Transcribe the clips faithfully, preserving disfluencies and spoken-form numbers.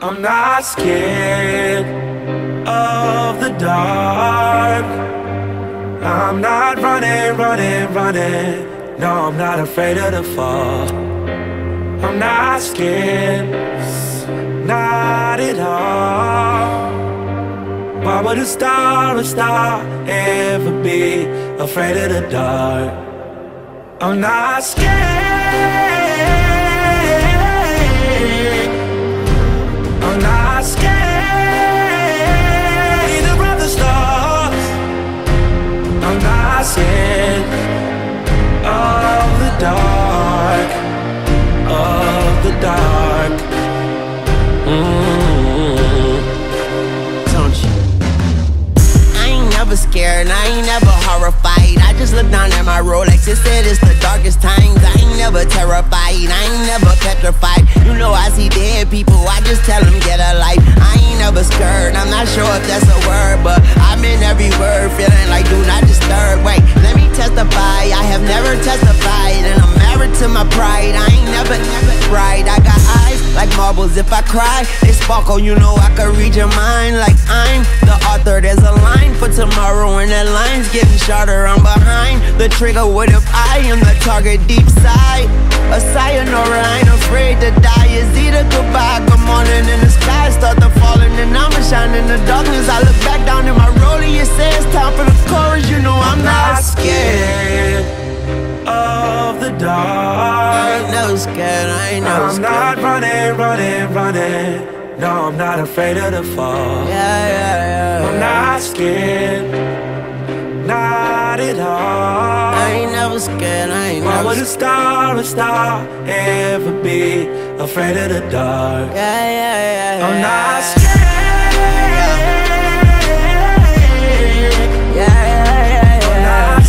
I'm not scared of the dark. I'm not running, running, running. No, I'm not afraid of the fall. I'm not scared, not at all. Why would a star, a star ever be afraid of the dark? I'm not scared. I'm not scared either of the stars. I'm not scared of the dark, of the dark. Mm-hmm. Don't you? I ain't never scared, I ain't never horrified. I just look down at my Rolex, it said it's the darkest times. I ain't never terrified, I ain't never petrified. You know I see dead people, I just tell them get a life. I ain't never scared, I'm not sure if that's a word, but I'm in every word, feeling like do not disturb. Wait, let me testify, I have never testified, and I'm married to my pride. I ain't never, never cried. I got eyes like marbles, if I cry, they sparkle, you know I can read your mind. Like I'm the author, there's a line for tomorrow, and that line's getting shorter. I'm behind the trigger, what if I am the target deep side? A sayonara, I ain't afraid to die. Is either goodbye, good morning, and the sky start to falling, and I'ma shine in the darkness. I look back down in my rollie, it says time for the chorus. You know I'm, I'm not scared of the dark. I ain't never scared, I ain't never I'm scared. not running, running, running. No, I'm not afraid of the fall. Yeah, yeah, yeah. I'm not scared, not at all. I ain't never scared, I ain't Why never would a star, a star ever be afraid of the dark? Yeah, yeah, yeah, yeah. I'm not scared. Yeah, yeah, yeah, yeah. I'm not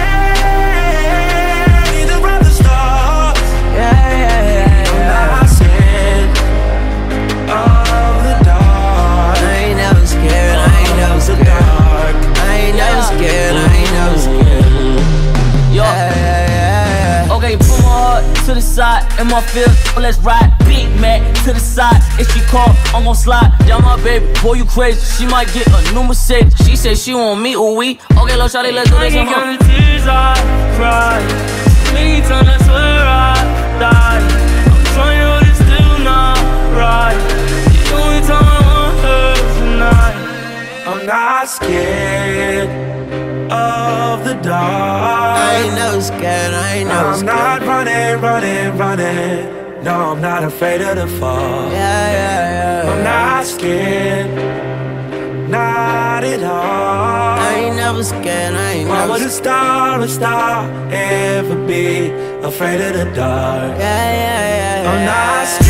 scared either of the stars. Yeah, yeah, yeah, I'm yeah. not scared of the dark. I ain't never scared, I ain't never scared. Dark. I ain't never scared, I ain't never scared. Yo, Yeah, yeah, yeah. okay, put my heart to the side, in my field, let's ride. Big Mac to the side, if she call, I'm gon' slide. Down my baby, boy, you crazy. She might get a new Mercedes. She said she want me, ooh we. Okay, little shawty, let's do this. I can't the tears I cry. Many times I swear I die. I'm trying to this still not right. The only time I want her tonight. I'm not scared of the dark. I ain't never scared, I ain't never I'm scared. not running, running, running. No, I'm not afraid of the fall. Yeah, yeah, yeah. I'm not scared, not at all. I ain't never scared, I ain't Why never would a scared. star, a star ever be afraid of the dark? Yeah, yeah, yeah, yeah. I'm not scared.